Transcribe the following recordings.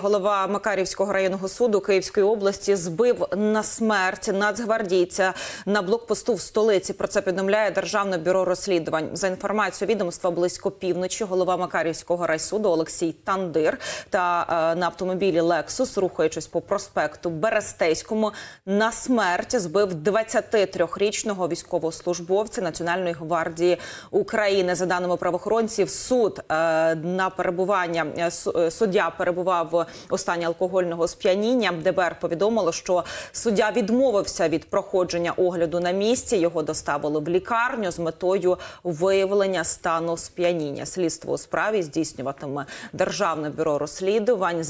Голова Макарівського районного суду Київської області збив на смерть нацгвардійця на блокпосту в столиці. Про це повідомляє Державне бюро розслідувань. За інформацією відомства, близько півночі голова Макарівського райсуду Олексій Тандир та на автомобілі «Лексус», рухаючись по проспекту Берестейському, на смерть збив 23-річного військовослужбовця Національної гвардії України. За даними правоохоронців, суддя перебував у стані алкогольного сп'яніння. ДБР повідомило, що суддя відмовився від проходження огляду на місці. Його доставили в лікарню з метою виявлення стану сп'яніння. Слідство у справі здійснюватиме Державне бюро розслідувань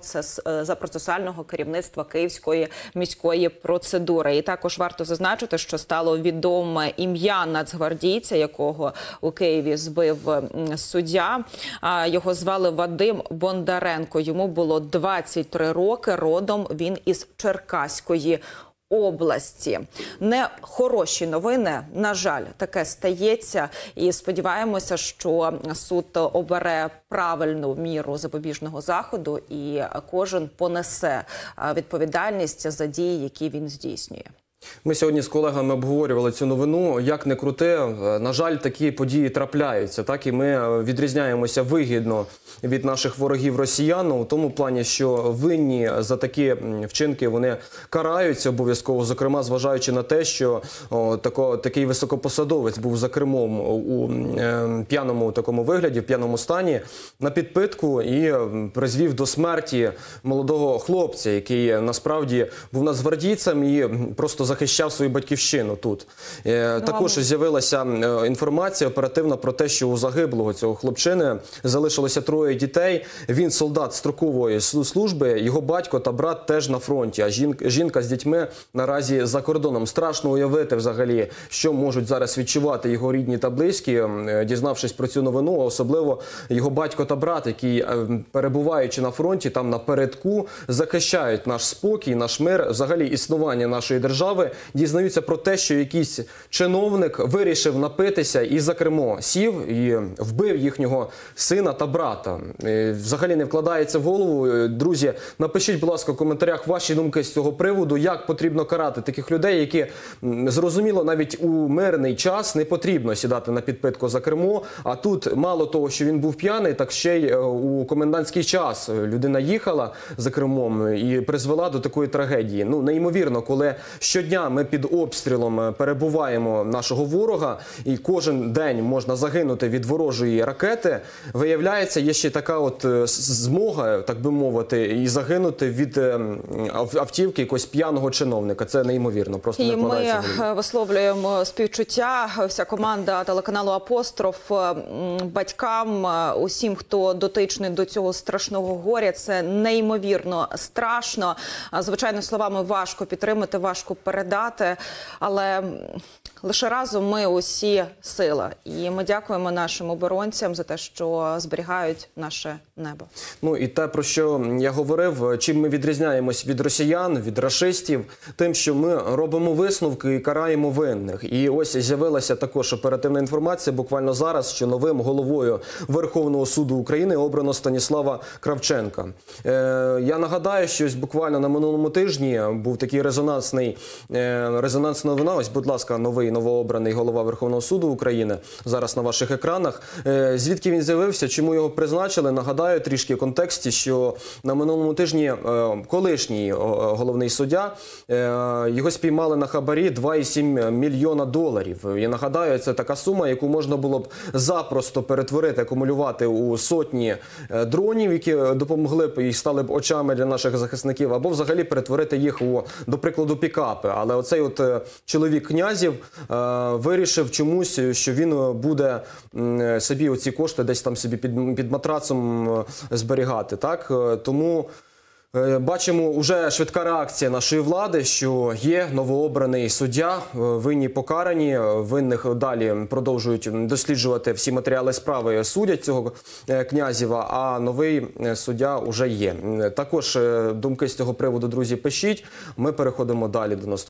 за процесуального керівництва Київської міської процедури. І також варто зазначити, що стало відоме ім'я нацгвардійця, якого у Києві збив суддя. Його звали Вадим Бондаренко. Йому було 23 роки. Родом він із Черкаської області. Не хороші новини, на жаль, таке стається. І сподіваємося, що суд обере правильну міру запобіжного заходу і кожен понесе відповідальність за дії, які він здійснює. Ми сьогодні з колегами обговорювали цю новину. Як не крути, на жаль, такі події трапляються. Так, і ми відрізняємося вигідно від наших ворогів росіян, у тому плані, що винні за такі вчинки вони караються обов'язково, зокрема, зважаючи на те, що такий високопосадовець був за кермом у п'яному такому вигляді, в п'яному стані, на підпитку і призвів до смерті молодого хлопця, який насправді був нацгвардійцем і просто захищав свою батьківщину тут. Також з'явилася інформація оперативна про те, що у загиблого цього хлопчини залишилося 3 дітей. Він солдат строкової служби, його батько та брат теж на фронті, а жінка з дітьми наразі за кордоном. Страшно уявити взагалі, що можуть зараз відчувати його рідні та близькі, дізнавшись про цю новину, особливо його батько та брат, які, перебуваючи на фронті, там напередку, захищають наш спокій, наш мир, взагалі існування нашої держави, дізнаються про те, що якийсь чиновник вирішив напитися і за кермо сів і вбив їхнього сина та брата. Взагалі не вкладається в голову. Друзі, напишіть, будь ласка, в коментарях ваші думки з цього приводу, як потрібно карати таких людей, які, зрозуміло, навіть у мирний час не потрібно сідати на підпитку за кермо, а тут мало того, що він був п'яний, так ще й у комендантський час людина їхала за кермом і призвела до такої трагедії. Ну, неймовірно, коли щодня ми під обстрілом перебуваємо нашого ворога, і кожен день можна загинути від ворожої ракети, виявляється, є ще така от змога, так би мовити, і загинути від автівки якогось п'яного чиновника. Це неймовірно, просто не вкладається в голову. Ми висловлюємо співчуття, вся команда телеканалу «Апостроф», батькам, усім, хто дотичний до цього страшного горя. Це неймовірно страшно. Звичайно, словами важко підтримати, важко передати, але лише разом ми усі сила. І ми дякуємо нашим оборонцям за те, що зберігають наше небо. Ну і те, про що я говорив, чим ми відрізняємось від росіян, від рашистів, тим, що ми робимо висновки і караємо винних. І ось з'явилася також оперативна інформація буквально зараз, що новим головою Верховного суду України обрано Станіслава Кравченка. Я нагадаю, що ось буквально на минулому тижні був такий резонансна новина. Ось, будь ласка, новообраний голова Верховного суду України зараз на ваших екранах. Звідки він з'явився, чому його призначили? Нагадаю трішки в контексті, що на минулому тижні колишній головний суддя, його спіймали на хабарі 2,7 мільйона доларів. Я нагадаю, це така сума, яку можна було б запросто перетворити, акумулювати у сотні дронів, які допомогли б і стали б очами для наших захисників, або взагалі перетворити їх у, до прикладу, пікапи. Але оцей от чоловік Князів вирішив чомусь, що він буде собі оці кошти десь там собі під матрацом зберігати. Так? Тому бачимо вже швидка реакція нашої влади, що є новообраний суддя, винні покарані, винних далі продовжують досліджувати всі матеріали справи, судять цього Князєва, а новий суддя вже є. Також думки з цього приводу, друзі, пишіть. Ми переходимо далі до наступного.